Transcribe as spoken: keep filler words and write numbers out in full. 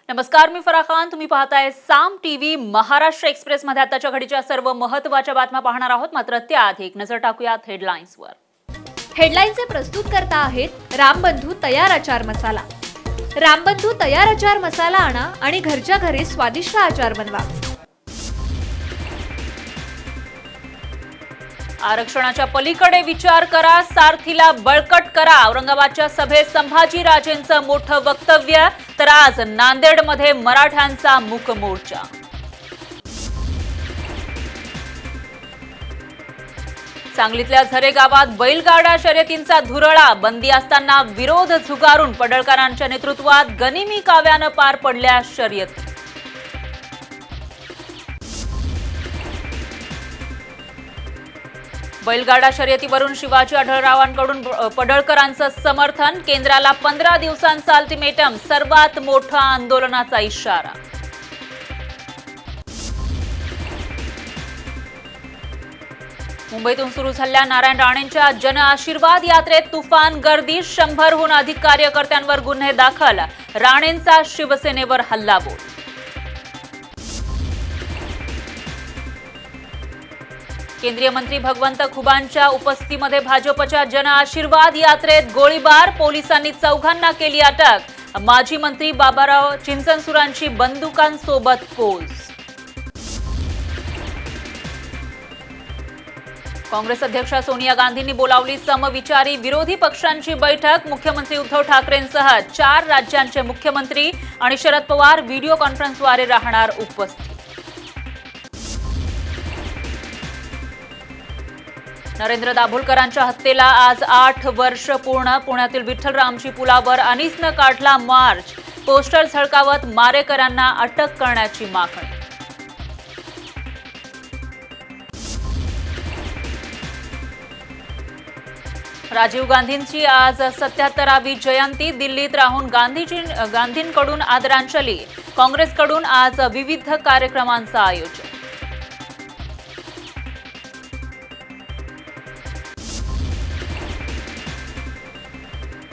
नमस्कार, मी फराह खान. तुम्ही पाहताय साम टीव्ही. महाराष्ट्र एक्सप्रेस मध्ये आताच्या घडीच्या सर्व महत्त्वाच्या बातम्या पाहणार आहोत. मात्र त्याआधी एक नजर टाकूयात हेडलाईन्सवर. हेडलाईनचे प्रस्तुत करता आहेत रामबंधू तयार आचार मसाला. रामबंधू तयार आचार मसाला आणा आणि घरच्या घरी स्वादिष्ट आचार बनवा. आरक्षणाच्या पलीकडे विचार करा, सारथीला बळकट करा. औरंगाबादच्या सभेत संभाजीराजेंचं मोठं वक्तव्य. तर आज नांदेडमध्ये मराठ्यांचा मूक मोर्चा. सांगलीतल्या झरे गावात बैलगाडा शर्यतींचा धुरळा. बंदी असताना विरोध झुगारून पडळकरांच्या नेतृत्वात गनिमी काव्यानं पार पडल्या शर्यती. बैलगाडा शर्यतीवरून शिवाजी आढळरावांकडून पडळकरांचं समर्थन. केंद्राला पंधरा दिवसांचा अल्टिमेटम. सर्वात मोठा आंदोलनाचा इशारा. मुंबईतून सुरू झालेल्या नारायण राणेंच्या जन आशीर्वाद यात्रेत तुफान गर्दी. शंभरहून अधिक कार्यकर्त्यांवर गुन्हे दाखल. राणेंचा शिवसेनेवर हल्लाबोल. केंद्रीय मंत्री भगवंत खुबांच्या उपस्थितीमध्ये भाजपच्या जन आशीर्वाद यात्रेत गोळीबार. पोलिसांनी चौघांना केली अटक. माजी मंत्री बाबाराव चिंचनसुरांची बंदुकांसोबत पोज. काँग्रेस अध्यक्षा सोनिया गांधींनी बोलावली समविचारी विरोधी पक्षांची बैठक. मुख्यमंत्री उद्धव ठाकरेंसह चार राज्यांचे मुख्यमंत्री आणि शरद पवार व्हिडिओ कॉन्फरन्सद्वारे राहणार उपस्थित. नरेंद्र दाभोलकरांच्या हत्येला आज आठ वर्ष पूर्ण. पुण्यातील विठ्ठलरामजी पुलावर अनिसनं काढला मार्च. पोस्टर झळकावत मारेकरांना अटक करण्याची मागणी. राजीव गांधींची आज सत्याहत्तरावी जयंती. दिल्लीत राहून गांधीजी गांधींकडून आदरांजली. काँग्रेसकडून आज विविध कार्यक्रमांचं आयोजन.